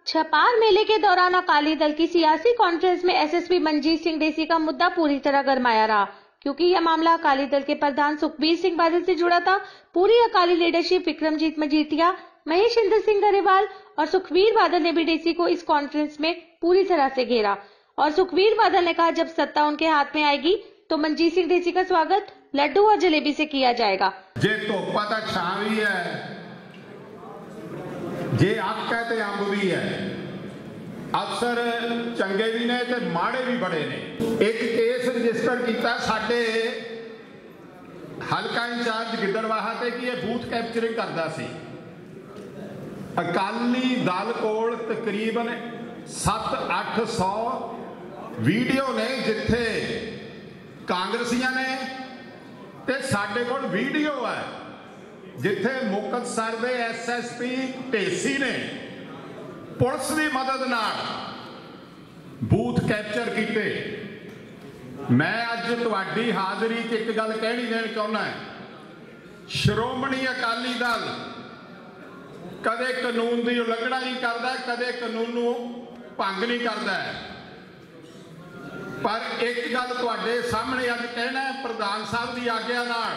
छपार मेले के दौरान अकाली दल की सियासी कॉन्फ्रेंस में एसएसपी मंजीत सिंह ढेसी का मुद्दा पूरी तरह गरमाया रहा, क्योंकि यह मामला अकाली दल के प्रधान सुखबीर सिंह बादल से जुड़ा था। पूरी अकाली लीडरशिप विक्रमजीत मजीठिया, महेशिंद्र सिंह गरेवाल और सुखबीर बादल ने भी ढेसी को इस कॉन्फ्रेंस में पूरी तरह से घेरा और सुखबीर बादल ने कहा, जब सत्ता उनके हाथ में आएगी तो मंजीत सिंह ढेसी का स्वागत लड्डू और जलेबी से किया जाएगा। जे धोपा तो छां भी है, जे अक है तो अंब भी है, अफसर चंगे भी ने ते माड़े भी बड़े ने। एक केस रजिस्टर किया साडे हलका इंचार्ज गिद्दड़वाहा ते कि यह बूथ कैप्चरिंग करता सी। अकाली दल कोल तकरीबन 700-800 वीडियो ने जिथे कांग्रेसियां ने ते साडे कोल वीडियो है जिथे मुक्तसर दे एसएसपी ढेसी ने पुलिस की मदद नाल बूथ कैप्चर किए। मैं अज तुहाडी हाज़री च एक गल कहनी देना चाहुंदा है, श्रोमणी अकाली दल कदे कानून की उलंघना नहीं करता, कदे कानून नूं भंग नहीं करता। पर एक गल तुहाडे सामने अज कहना है, प्रधान साहब की आग्या नाल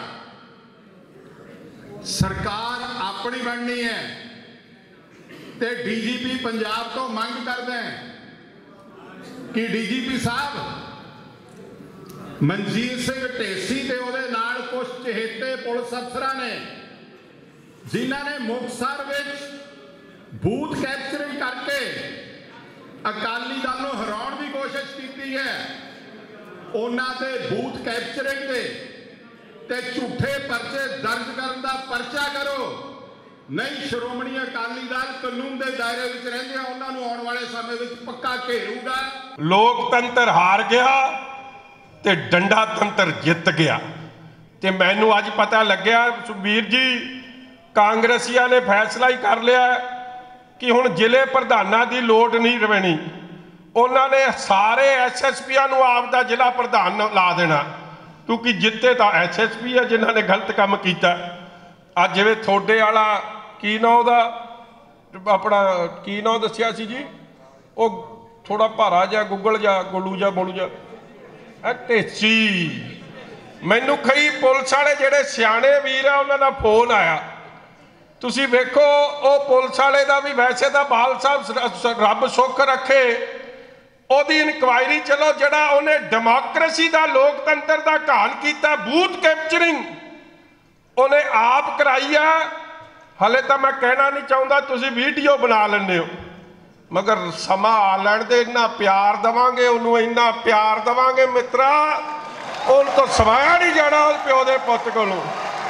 सरकार अपनी बननी है ते डीजीपी पंजाब तो मंग करते हैं कि डीजीपी साहब मनजीत सिंह ढेसी ते उहदे नाल कुछ चहेते पुलिस अफसरां ने जिन्हां ने मुक्तसर विच बूथ कैप्चरिंग करके अकाली दल नूं हराउण की कोशिश की है, उन्हां ते बूथ कैप्चरिंग ते झूठे परचे दर्ज करने का परचा करो, नहीं श्रोमणी अकाली दल कानून के दायरे विच रहिंदे उन्हां नूं आउण वाले समय विच पक्का घेरूगा। लोकतंत्र हार गया ते डंडा तंत्र जित गया। ते मैनूं अज पता लग्या सुखबीर जी, कांग्रेसियां ने फैसला ही कर लिया कि हुण जिले प्रधानां दी लोड़ नहीं रहनी, उन्होंने सारे एसएसपीआं नूं आप दा जिला प्रधान ला देना, क्योंकि जिते तो एसएसपी है जिन्होंने गलत काम किया। अज जिवें थोड़े वाला की ना उहदा अपना की ना दस्सिया सी जी, वो थोड़ा भारा जा गुगल जा गोलू जा बोलू जा ढेसी, मैनू कई पुलिस वाले जिहड़े सियाणे वीर आ उन्हां दा फोन आया। तुसीं वेखो वो पुलिस वाले दा भी वैसे तो बाल साहब रब सुख रखे ओदी इनक्वायरी चलो, जड़ा उन्हें डेमोक्रेसी का लोकतंत्र का घान किया, बूथ कैप्चरिंग उन्हें आप कराई है। हले तो मैं कहना नहीं चाहता, तुसी वीडियो बना लेंदे हो, मगर समा आ लैण दे, इन्ना प्यार देवांगे उन्होंने, इन्ना प्यार देवांगे मित्रा, उन तो सवाया नहीं जाना उस प्यो दे पुत्त कोलों।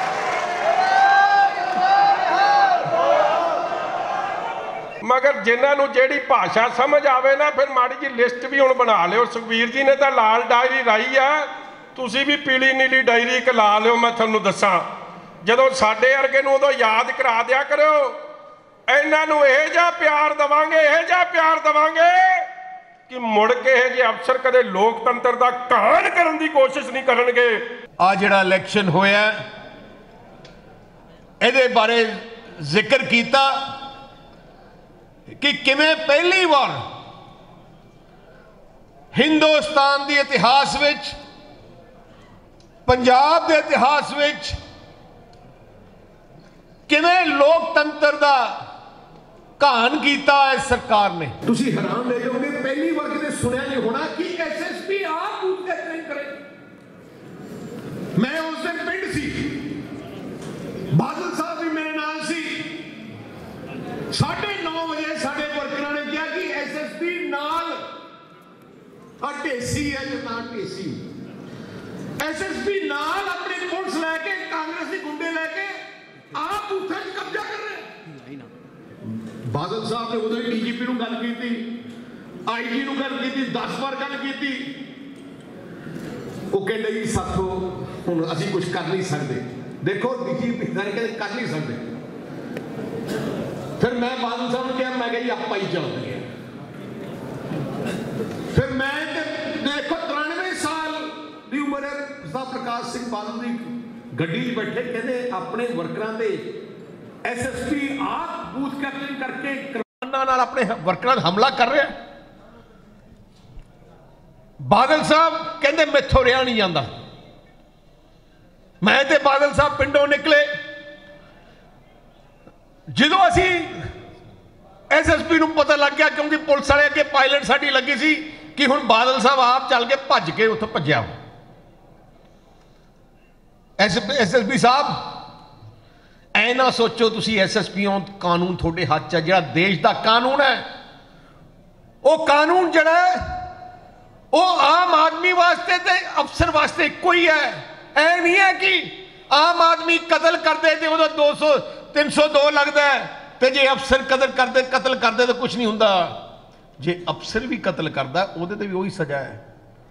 मगर जिन्होंने जिहड़ी भाषा समझ आवे ना, फिर माड़ी जी लिस्ट भी हुण बना लियो। सुखबीर जी ने तो लाल डायरी लाई है, तुसी भी पीली नीली डायरी एक ला लियो। मैं तुहानूं दस्सां, जदों साडे वर्गे नूं उदों याद करा दिया करो, इन्हां नूं इहो जिहा प्यार देवांगे, इहो जिहा प्यार देवांगे कि मुड़ के इहो जिहे अफसर कदे लोकतंत्र दा घान करन दी कोशिश नहीं करनगे। आ जिहड़ा इलैक्शन होया इहदे बारे जिक्र कीता कि किवें पहली बार हिंदुस्तान के इतिहास विच, पंजाब के इतिहास विच किवें लोकतंत्र का घान किया है सरकार ने। तुसीं हैरान रह जाओगे, पहली बार किते सुनिया नहीं होना कि एसएसपी आप बूथ कैप्चरिंग करे। मैं उस दिन पिंड सी, बादल साहब भी मेरे नाल सी। 9:30 बजे साडे वर्करां ने कहा कि एसएसपी नाल ढेसी है, जो नाल ढेसी एसएसपी नाल अपनी पुलिस लैके कांग्रेसी गुंडे लैके आप बूथां च कब्जा कर रहे। बादल साहब ने उधर डीजीपी नूं गल कीती, आईजी नूं गल कीती, 10 बार गल कीती। वो कहते जी साथों हुण असीं कुछ कर नहीं सकते। देखो डीजीपी कहते कर नहीं सकते। फिर मैं बादल साहब ने कहा, मैं कहा जी आप ही चलते हैं। फिर मैं देखो 93 साल की उम्र है प्रकाश सिंह बादल की गड्डी बैठे, कहते अपने वर्करां दे एसएसपी आप बूथ कैप्चरिंग करके कानूनां नाल अपने वर्करां ते हमला कर रहा। बादल साहब कहते मैथों रहा नहीं जाता। मैं ते बादल साहब पिंडों निकले, जो असी SSP नूं पता लग गया, क्योंकि पुलिस वाले अगे पायलट साडी लगी सी कि हुण बादल साहब आप चल के भज के उत्थों भज्या। SSP साहब ऐ ना सोचो तुसी SSP हो, कानून थोड़े हाथ च, जिहड़ा देश का कानून है वो कानून जिहड़ा है वो आम आदमी वास्ते ते अफसर वास्ते इक्को ही है। ऐ नहीं है कि आम आदमी कतल करते तो वह 200 302 लगता है, तो जे अफसर कतल करते तो कुछ नहीं होंदा। जे अफसर भी कतल करता उहदे ते भी वही सजा है।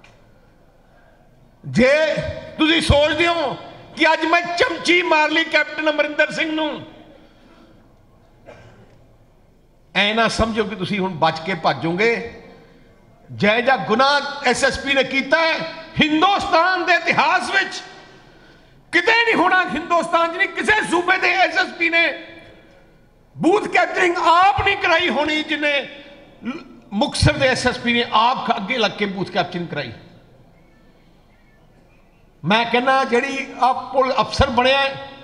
जे तुसी सोचते हो कि अज मैं चमची मार ली कैप्टन अमरिंदर सिंह नूं, ऐ ना समझो कि तुसी हुण बच के भजोगे। जै जा गुनाह SSP ने किया है हिंदुस्तान के इतिहास विच किते नहीं होना। हिंदुस्तान नहीं किसी सूबे के SSP ने बूथ कैप्चरिंग आप नहीं कराई होनी जिन्हें मुक्तसर के SSP ने आप अगे लग के बूथ कैप्चरिंग कराई। मैं कहना जी आप अफसर बनया,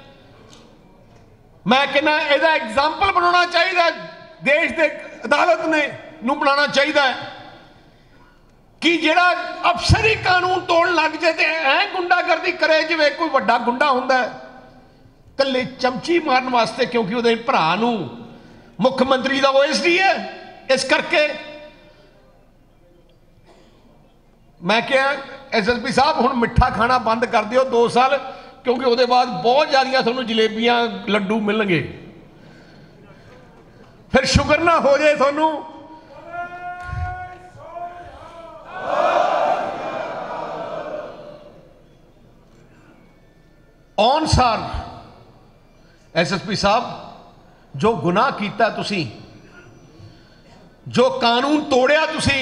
मैं कहना यदा एग्जाम्पल बनाना चाहिए, देश के अदालत ने नूं बनाना चाहिए कि जिहड़ा अफसर ही कानून तोड़ लग जाए तो ऐ गुंडागर्दी करे जिवें कोई वड्डा गुंडा हुंदा है, कल्ले चमची मारन वास्ते, क्योंकि उहदे भरा नूं मुख्यमंत्री का OSD है। इस करके मैं क्या SSP साहब हुण मिठा खाना बंद कर दिओ 2 साल, क्योंकि उसके बाद बहुत ज़्यादा तुहानूं जलेबियां लड्डू मिलणगे, फिर शुगर ना हो जाए तुहानूं। ऑन सार SSP साहब जो गुनाह किया तुसी, जो कानून तोड़िया तुसी,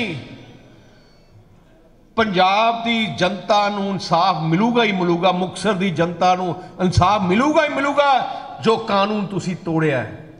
पंजाब की जनता नूं इंसाफ मिलूगा ही मिलूगा, मुक्तसर की जनता नूं इंसाफ मिलूगा ही मिलूगा। जो कानून तुसी तोड़िया है